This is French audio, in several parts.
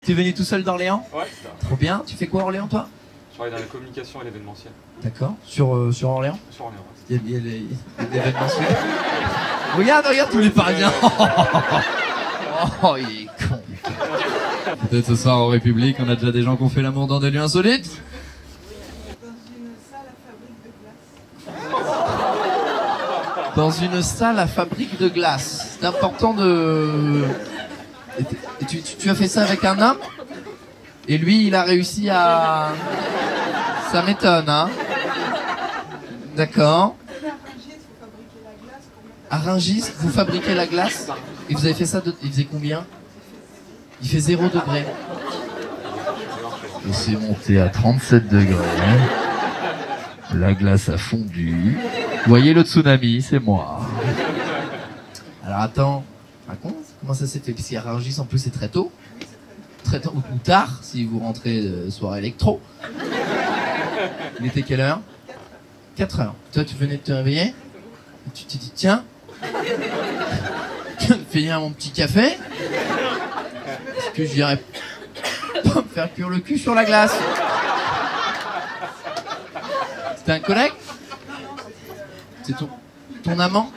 T'es venu tout seul d'Orléans? Ouais, c'est ça. Trop bien. Tu fais quoi à Orléans, toi? Je travaille dans la communication et l'événementiel. D'accord. Sur Orléans? Sur Orléans, ouais. Il y a l'événementiel. Regarde tous les Parisiens. Oh, il est con. Peut-être ce soir en République, on a déjà des gens qui ont fait l'amour dans des lieux insolites. Dans une salle à fabrique de glace. C'est important de... Et tu as fait ça avec un homme? Et lui, il a réussi à... Ça m'étonne, hein? D'accord. À Rungis, vous fabriquez la glace? Et vous avez fait ça, il faisait combien? Il fait 0 degré. Et c'est monté à 37 degrés. La glace a fondu. Vous voyez le tsunami, c'est moi. Alors attends, raconte, comment ça s'est fait? Parce qu'à Rungis, en plus, c'est très tôt. Très tôt, ou tard, si vous rentrez soirée électro. Il était quelle heure? 4 heures. Toi, tu venais de te réveiller? Et tu t'es dit, tiens, je viens de finir mon petit café. Est-ce que je viendrais pas me faire cuire le cul sur la glace? C'était un collègue? C'est ton amant?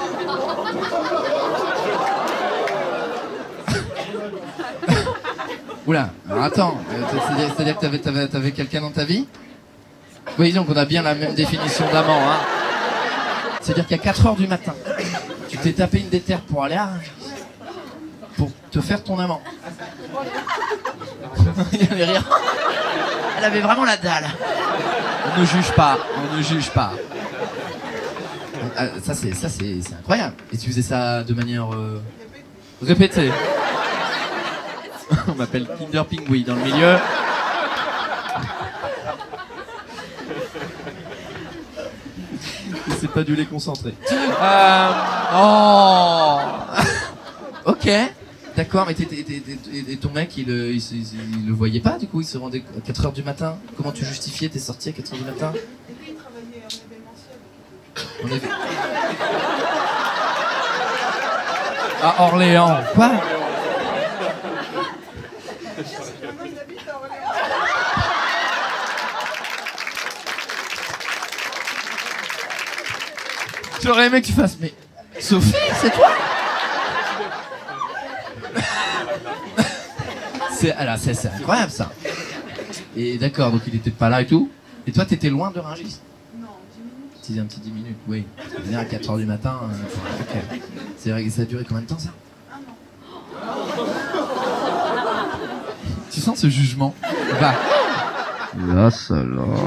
Oula, alors attends, c'est-à-dire que t'avais quelqu'un dans ta vie? Oui, donc on a bien la même définition d'amant, hein. C'est-à-dire qu'à 4 heures du matin, tu t'es tapé une déterre pour aller à Rungis, pour te faire ton amant. Il y avait rien. Elle avait vraiment la dalle. On ne juge pas, on ne juge pas. Ça c'est incroyable. Et tu faisais ça de manière répétée. On m'appelle Kinder Pingui dans le milieu. C'est pas du lait concentré. Oh. Ok. D'accord, mais et ton mec, il le voyait pas, du coup, il se rendait à 4 heures du matin. Comment tu justifiais tes sorties à 4 heures du matin? Et puis il travaillait en événementiel. À Orléans. Quoi? Maintenant il habite à Orléans. J'aurais aimé que tu fasses, mais Sophie, c'est toi? C'est incroyable ça. Et d'accord, donc il était pas là et tout. Et toi, t'étais loin de Rungis? Non, 10 minutes. C'était un petit 10 minutes, oui. Venir à 4 heures du matin. Ok. C'est vrai que ça a duré combien de temps ça? Un an. Tu sens ce jugement? Va. La salope.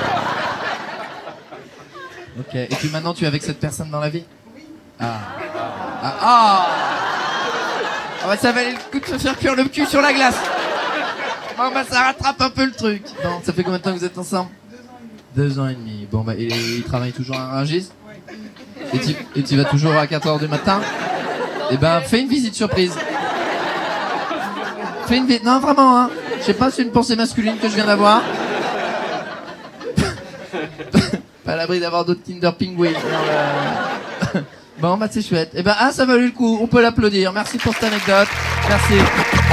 Ok. Et puis maintenant, tu es avec cette personne dans la vie? Oui. Ah. Ah. Ah. Ah bah ça valait le coup de se faire cuire le cul sur la glace. Bon bah ça rattrape un peu le truc. Non, ça fait combien de temps que vous êtes ensemble? 2 ans et demi. 2 ans et demi. Bon bah, et il travaille toujours à Rungis? Ouais. Et tu vas toujours à 4 heures du matin? Eh ben, fais une visite surprise. Fais une visite. Non, vraiment, hein. Je sais pas, c'est une pensée masculine que je viens d'avoir. Pas à l'abri d'avoir d'autres Kinder Pingui. Bon, bah, c'est chouette. Eh ben, ça valait le coup. On peut l'applaudir. Merci pour cette anecdote. Merci.